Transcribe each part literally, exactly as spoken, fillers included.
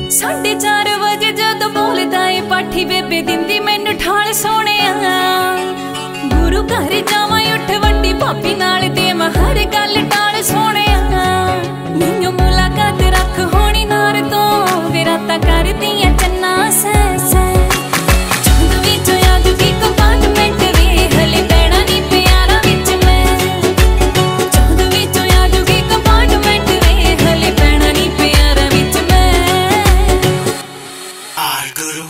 साढ़े चार बजे जद बोलदा ए पाठी बेबे दिंदी मैनू ठाल सोने गुरु घर जावा उठ वड्डी भाभी नाल देव हर गल टाल सोने मैनू मुलाकात रख होनी नार तो वे रातां करदी ऐ चन्ना सै सै चांद विच याद की कंपार्टमेंट वे हले पैणा नी प्यारा विच मैं चांद विच याद की कंपार्टमेंट वे हले पैणा नी प्यारा विच मैं आर गुरु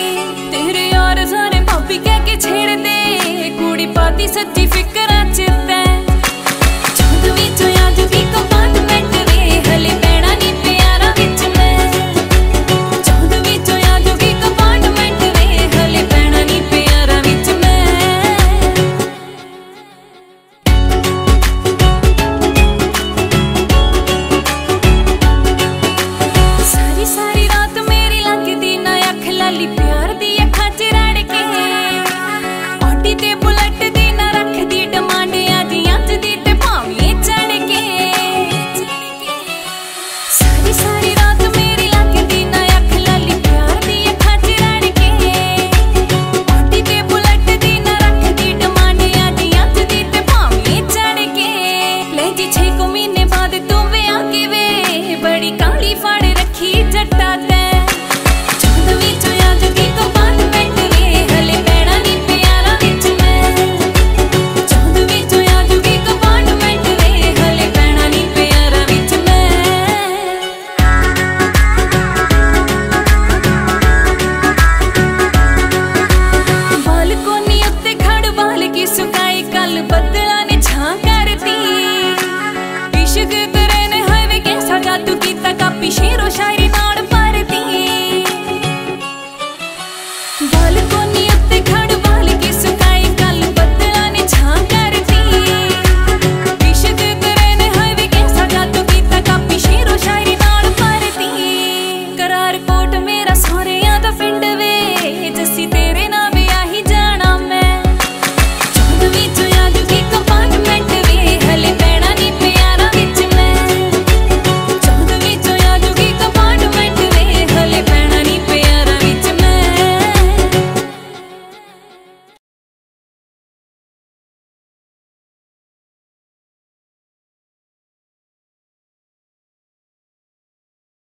सच्ची फिक्र च